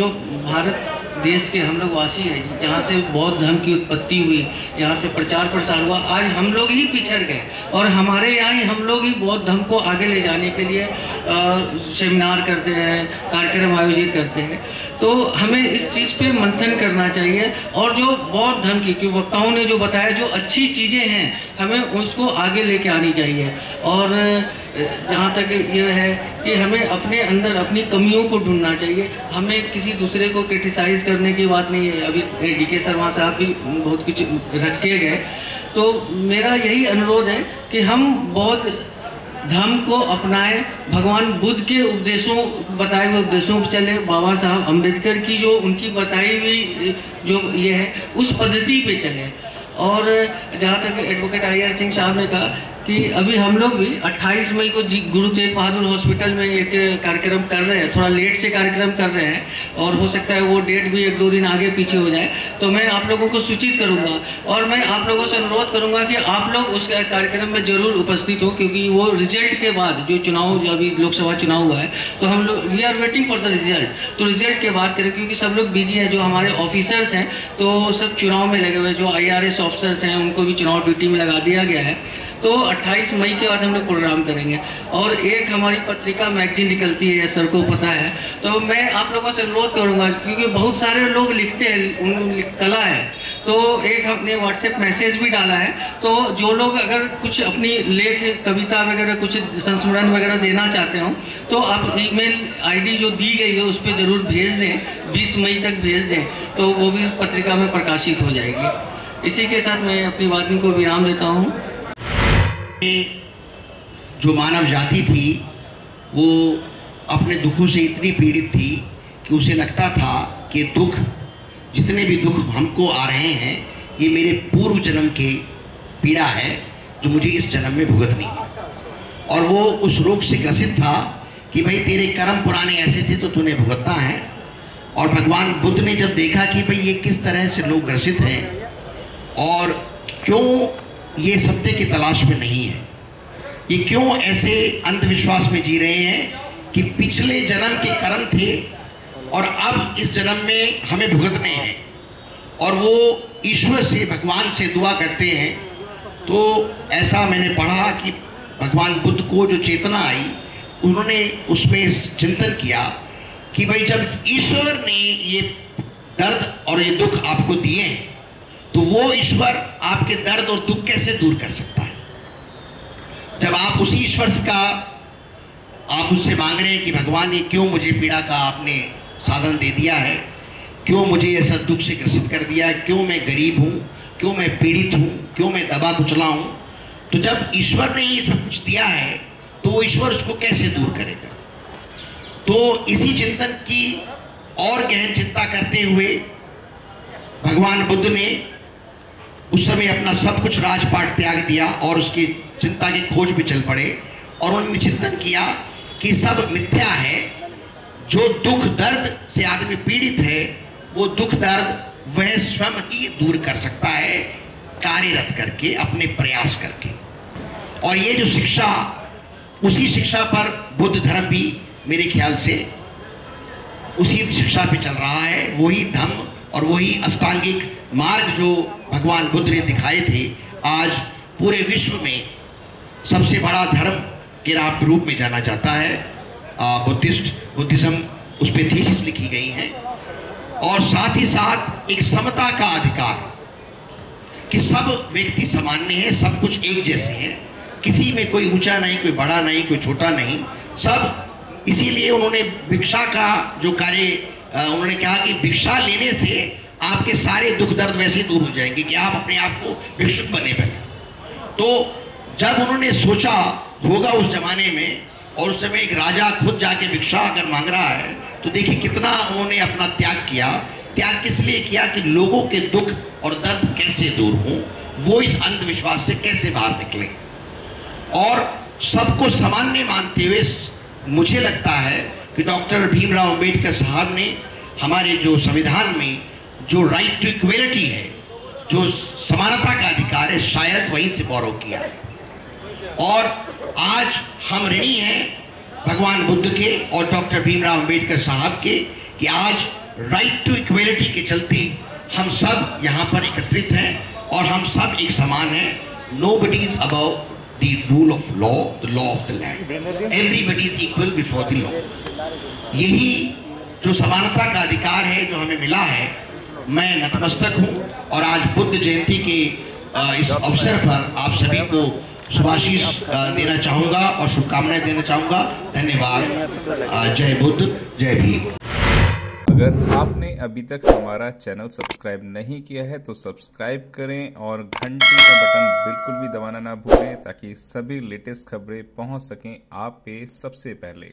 जो भारत देश के हम लोग वासी हैं, जहाँ से बौद्ध धर्म की उत्पत्ति हुई, यहाँ से प्रचार प्रसार हुआ, आज हम लोग ही पिछड़ गए और हमारे यहाँ ही हम लोग ही बौद्ध धर्म को आगे ले जाने के लिए सेमिनार करते हैं, कार्यक्रम आयोजित करते हैं। तो हमें इस चीज़ पे मंथन करना चाहिए और जो बौद्ध धर्म की वक्ताओं ने जो बताया, जो अच्छी चीज़ें हैं, हमें उसको आगे लेके आनी चाहिए। और जहाँ तक ये है कि हमें अपने अंदर अपनी कमियों को ढूंढना चाहिए, हमें किसी दूसरे को क्रिटिसाइज़ करने की बात नहीं है। अभी डीके शर्मा साहब भी बहुत कुछ रख के गए, तो मेरा यही अनुरोध है कि हम बौद्ध धर्म को अपनाएं, भगवान बुद्ध के उपदेशों, बताए हुए उपदेशों पर चले, बाबा साहब अम्बेडकर की जो उनकी बताई हुई जो ये है उस पद्धति पे चले। और जहाँ तक एडवोकेट IR सिंह साहब ने कहा कि अभी हम लोग भी 28 मई को गुरु तेग बहादुर हॉस्पिटल में एक कार्यक्रम कर रहे हैं, थोड़ा लेट से कार्यक्रम कर रहे हैं और हो सकता है वो डेट भी 1-2 दिन आगे पीछे हो जाए, तो मैं आप लोगों को सूचित करूंगा और मैं आप लोगों से अनुरोध करूंगा कि आप लोग उस कार्यक्रम में जरूर उपस्थित हो, क्योंकि वो रिजल्ट के बाद जो चुनाव, जो अभी लोकसभा चुनाव हुआ है, तो हम लोग we are waiting for the result, तो रिजल्ट के बाद करें, क्योंकि सब लोग बिजी है। जो हमारे ऑफिसर्स हैं तो सब चुनाव में लगे हुए, जो IRS ऑफिसर्स हैं उनको भी चुनाव ड्यूटी में लगा दिया गया है। तो 28 मई के बाद हम लोग प्रोग्राम करेंगे और एक हमारी पत्रिका मैगजीन निकलती है, सर को पता है, तो मैं आप लोगों से अनुरोध करूंगा, क्योंकि बहुत सारे लोग लिखते हैं, उन कला है, तो एक हमने व्हाट्सएप मैसेज भी डाला है, तो जो लोग अगर कुछ अपनी लेख, कविता वगैरह, कुछ संस्मरण वगैरह देना चाहते हो तो आप email ID जो दी गई है उस पर ज़रूर भेज दें, 20 मई तक भेज दें, तो वो भी पत्रिका में प्रकाशित हो जाएगी। इसी के साथ मैं अपनी वाणी को विराम देता हूँ। जो मानव जाति थी वो अपने दुखों से इतनी पीड़ित थी कि उसे लगता था कि दुख, जितने भी दुख हमको आ रहे हैं, ये मेरे पूर्व जन्म की पीड़ा है जो मुझे इस जन्म में भुगतनी है। और वो उस रोग से ग्रसित था कि भाई तेरे कर्म पुराने ऐसे थे तो तूने भुगतना है। और भगवान बुद्ध ने जब देखा कि भाई ये किस तरह से लोग ग्रसित हैं और क्यों ये सत्य की तलाश में नहीं है, ये क्यों ऐसे अंधविश्वास में जी रहे हैं कि पिछले जन्म के कर्म थे और अब इस जन्म में हमें भुगतने हैं, और वो ईश्वर से, भगवान से दुआ करते हैं। तो ऐसा मैंने पढ़ा कि भगवान बुद्ध को जो चेतना आई, उन्होंने उसमें चिंतन किया कि भाई जब ईश्वर ने ये दर्द और ये दुख आपको दिए हैं, तो वो ईश्वर आपके दर्द और दुख कैसे दूर कर सकता है? जब आप उसी ईश्वर का, आप उससे मांग रहे हैं कि भगवान ये क्यों मुझे पीड़ा का आपने साधन दे दिया है, क्यों मुझे ऐसा दुख से ग्रसित कर दिया है, क्यों मैं गरीब हूँ, क्यों मैं पीड़ित हूँ, क्यों मैं दबा कुचला हूँ। तो जब ईश्वर ने ये सब कुछ दिया है तो वो ईश्वर उसको कैसे दूर करेगा? तो इसी चिंतन की और गहन चिंता करते हुए भगवान बुद्ध ने उस समय अपना सब कुछ राजपाट त्याग दिया और उसकी चिंता की खोज में चल पड़े। और उन्होंने चिंतन किया कि सब मिथ्या है, जो दुख दर्द से आदमी पीड़ित है वो दुख दर्द वह स्वयं ही दूर कर सकता है, कार्यरत करके, अपने प्रयास करके। और ये जो शिक्षा, उसी शिक्षा पर बुद्ध धर्म भी मेरे ख्याल से उसी शिक्षा पे चल रहा है। वही धम्म और वही अष्टांगिक मार्ग जो भगवान बुद्ध ने दिखाए थे, आज पूरे विश्व में सबसे बड़ा धर्म के रूप में जाना जाता है। बुद्धिज्म, उस पर थीसिस लिखी गई है। और साथ ही साथ एक समता का अधिकार कि सब व्यक्ति सामान्य है, सब कुछ एक जैसे हैं, किसी में कोई ऊंचा नहीं, कोई बड़ा नहीं, कोई छोटा नहीं, सब। इसीलिए उन्होंने भिक्षा का जो कार्य, उन्होंने कहा कि भिक्षा लेने से आपके सारे दुख दर्द वैसे दूर हो जाएंगे कि आप अपने आप को भिक्षुक बने। तो जब उन्होंने सोचा होगा उस जमाने में, और उस समय एक राजा खुद जाके भिक्षा अगर मांग रहा है, तो देखिए कितना उन्होंने अपना त्याग किया। त्याग किस लिए किया? कि लोगों के दुख और दर्द कैसे दूर हों, वो इस अंधविश्वास से कैसे बाहर निकले। और सबको सामान्य मानते हुए मुझे लगता है कि डॉक्टर भीमराव अम्बेडकर साहब ने हमारे जो संविधान में जो राइट टू इक्वलिटी है, जो समानता का अधिकार है, शायद वहीं से बोरो किया है। और आज हम ऋणी हैं भगवान बुद्ध के और डॉक्टर भीमराव अम्बेडकर साहब के कि आज राइट टू इक्वलिटी के चलते हम सब यहाँ पर एकत्रित हैं और हम सब एक समान हैं। Nobody is above the rule of law, the law of the land, everybody is equal before the law. यही जो समानता का अधिकार है जो हमें मिला है, मैं नतमस्तक हूँ और आज बुद्ध जयंती के इस अवसर पर आप सभी को शुभाशीष देना चाहूँगा और शुभकामनाएं देना चाहूँगा। धन्यवाद। जय बुद्ध, जय भीम। अगर आपने अभी तक हमारा चैनल सब्सक्राइब नहीं किया है तो सब्सक्राइब करें और घंटी का बटन बिल्कुल भी दबाना ना भूलें ताकि सभी लेटेस्ट खबरें पहुंच सकें आप पे सबसे पहले।